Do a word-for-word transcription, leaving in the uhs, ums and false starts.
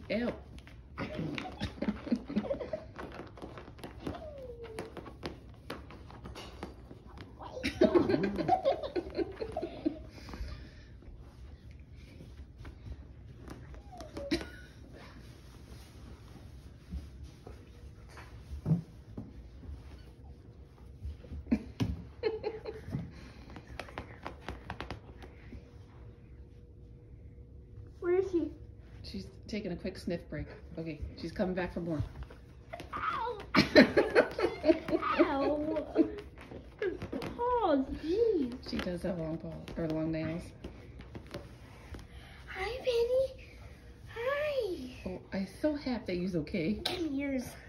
Ew. Where is she? She's taking a quick sniff break. Okay, she's coming back for more. Ow! Ow! Paws, jeez. She does have long paws, or long nails. Hi, Penny. Hi. Oh, I'm so happy that you're okay. Come here.